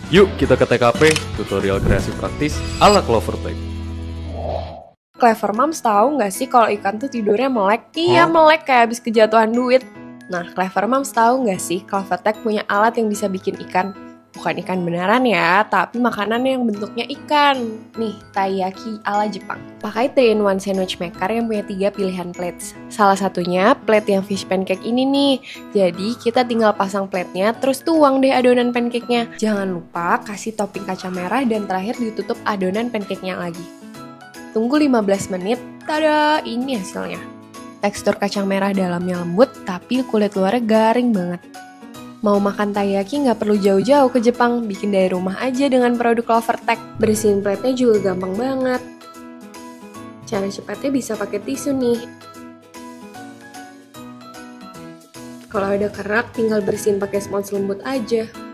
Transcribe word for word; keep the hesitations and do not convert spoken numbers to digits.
Yuk kita ke T K P, tutorial kreasi praktis ala Clovertech. Clever Moms tahu nggak sih kalau ikan tuh tidurnya melek? Iya, melek kayak habis kejatuhan duit. Nah, Clever Moms tahu nggak sih Clovertech punya alat yang bisa bikin ikan? Bukan ikan beneran ya, tapi makanan yang bentuknya ikan. Nih, taiyaki ala Jepang. Pakai three in one sandwich maker yang punya tiga pilihan plates. Salah satunya plate yang fish pancake ini nih. Jadi, kita tinggal pasang plate-nya, terus tuang deh adonan pancake-nya. Jangan lupa kasih topping kacang merah dan terakhir ditutup adonan pancake-nya lagi. Tunggu lima belas menit, tada, ini hasilnya. Tekstur kacang merah dalamnya lembut, tapi kulit luarnya garing banget. Mau makan taiyaki nggak perlu jauh-jauh ke Jepang, bikin dari rumah aja dengan produk Clovertech. Bersihin plate-nya juga gampang banget. Cara cepatnya bisa pakai tisu nih. Kalau ada kerak, tinggal bersihin pakai spons lembut aja.